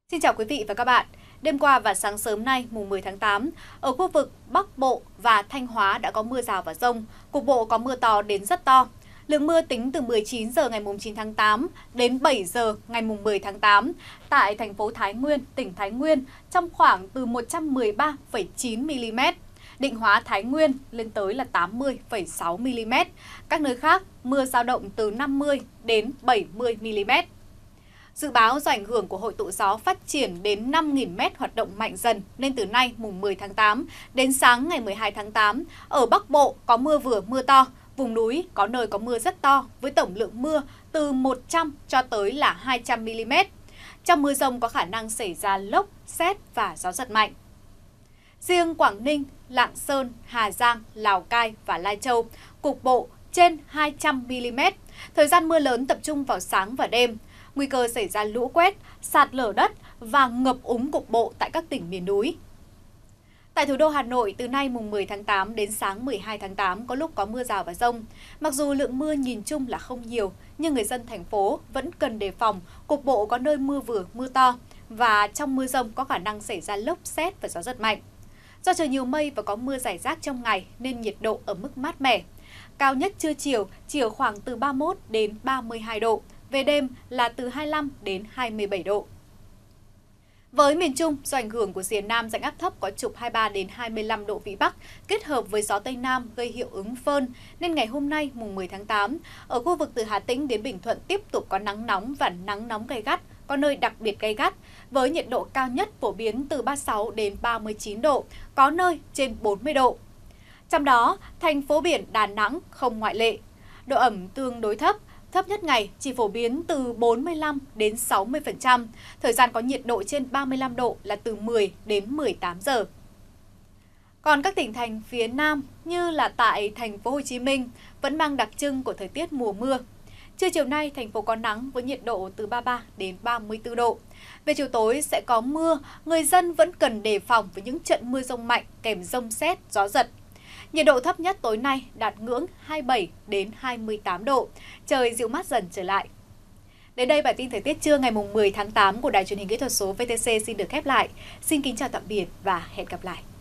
Xin chào quý vị và các bạn. Đêm qua và sáng sớm nay, mùng 10 tháng 8, ở khu vực Bắc Bộ và Thanh Hóa đã có mưa rào và dông, cục bộ có mưa to đến rất to. Lượng mưa tính từ 19 giờ ngày 9 tháng 8 đến 7 giờ ngày 10 tháng 8 tại thành phố Thái Nguyên, tỉnh Thái Nguyên trong khoảng từ 113,9 mm. Định Hóa, Thái Nguyên lên tới là 80,6 mm. Các nơi khác mưa dao động từ 50 đến 70 mm. Dự báo do ảnh hưởng của hội tụ gió phát triển đến 5.000 m hoạt động mạnh dần nên từ nay mùng 10 tháng 8 đến sáng ngày 12 tháng 8, ở Bắc Bộ có mưa vừa mưa to, vùng núi có nơi có mưa rất to với tổng lượng mưa từ 100 cho tới là 200 mm. Trong mưa dông có khả năng xảy ra lốc, sét và gió giật mạnh. Riêng Quảng Ninh, Lạng Sơn, Hà Giang, Lào Cai và Lai Châu, cục bộ trên 200 mm. Thời gian mưa lớn tập trung vào sáng và đêm. Nguy cơ xảy ra lũ quét, sạt lở đất và ngập úng cục bộ tại các tỉnh miền núi. Tại thủ đô Hà Nội, từ nay mùng 10 tháng 8 đến sáng 12 tháng 8 có lúc có mưa rào và dông. Mặc dù lượng mưa nhìn chung là không nhiều, nhưng người dân thành phố vẫn cần đề phòng, cục bộ có nơi mưa vừa, mưa to và trong mưa dông có khả năng xảy ra lốc, sét và gió giật mạnh. Do trời nhiều mây và có mưa rải rác trong ngày nên nhiệt độ ở mức mát mẻ. Cao nhất trưa chiều chỉ ở khoảng từ 31 đến 32 độ. Về đêm là từ 25 đến 27 độ. Với miền Trung, do ảnh hưởng của rìa Nam rãnh áp thấp có trục 23 đến 25 độ vĩ Bắc kết hợp với gió Tây Nam gây hiệu ứng phơn nên ngày hôm nay mùng 10 tháng 8, ở khu vực từ Hà Tĩnh đến Bình Thuận tiếp tục có nắng nóng và nắng nóng gay gắt, có nơi đặc biệt gay gắt với nhiệt độ cao nhất phổ biến từ 36 đến 39 độ, có nơi trên 40 độ. Trong đó, thành phố biển Đà Nẵng không ngoại lệ. Độ ẩm tương đối thấp. Thấp nhất ngày chỉ phổ biến từ 45 đến 60%, thời gian có nhiệt độ trên 35 độ là từ 10 đến 18 giờ. Còn các tỉnh thành phía Nam như là tại thành phố Hồ Chí Minh vẫn mang đặc trưng của thời tiết mùa mưa. Trưa chiều nay thành phố có nắng với nhiệt độ từ 33 đến 34 độ. Về chiều tối sẽ có mưa, người dân vẫn cần đề phòng với những trận mưa dông mạnh kèm dông sét, gió giật. Nhiệt độ thấp nhất tối nay đạt ngưỡng 27 đến 28 độ, trời dịu mát dần trở lại. Đến đây bản tin thời tiết trưa ngày 10 tháng 8 của Đài Truyền hình Kỹ thuật số VTC xin được khép lại. Xin kính chào tạm biệt và hẹn gặp lại.